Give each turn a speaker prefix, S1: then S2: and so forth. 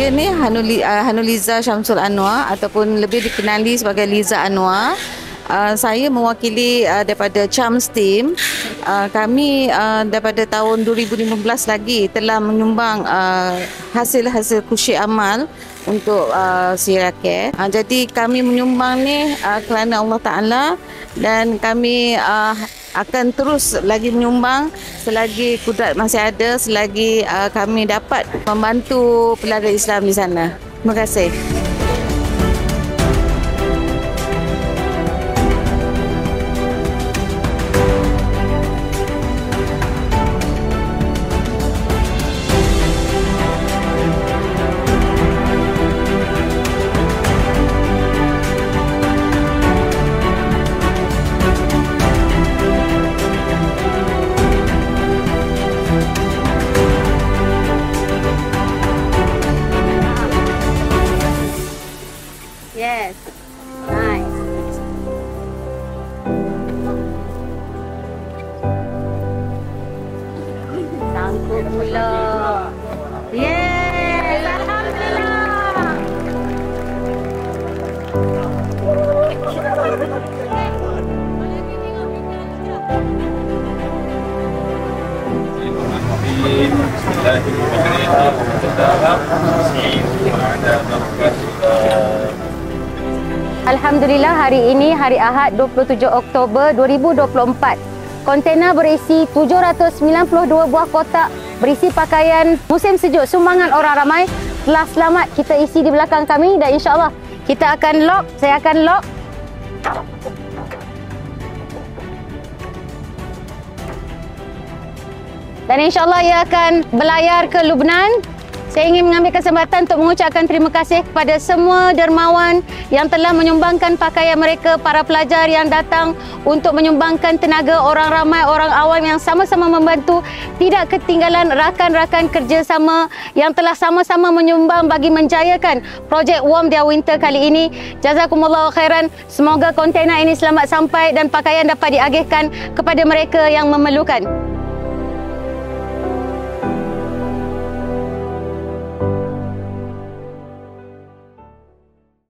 S1: Saya ni Hanuliza Syamsul Anwar ataupun lebih dikenali sebagai Liza Anwar. Saya mewakili daripada CHAMS team. Kami daripada tahun 2015 lagi telah menyumbang hasil-hasil kusyik amal untuk Sierra Care. Jadi kami menyumbang ni kerana Allah Ta'ala, dan kami akan terus lagi menyumbang selagi kudrat masih ada, selagi kami dapat membantu pelajar Islam di sana. Terima kasih.
S2: Yes, nice. Sangkut pula. Yes, alhamdulillah. Alhamdulillah, hari ini hari Ahad 27 Oktober 2024. Kontena berisi 792 buah kotak berisi pakaian musim sejuk sumbangan orang ramai telah selamat kita isi di belakang kami, dan insya-Allah kita akan lock, saya akan lock. Dan insya-Allah ia akan berlayar ke Lubnan. Saya ingin mengambil kesempatan untuk mengucapkan terima kasih kepada semua dermawan yang telah menyumbangkan pakaian mereka, para pelajar yang datang untuk menyumbangkan tenaga, orang ramai, orang awam yang sama-sama membantu. Tidak ketinggalan rakan-rakan kerjasama yang telah sama-sama menyumbang bagi menjayakan projek Warm Their Winter kali ini. Jazakumullah khairan. Semoga kontena ini selamat sampai dan pakaian dapat diagihkan kepada mereka yang memerlukan.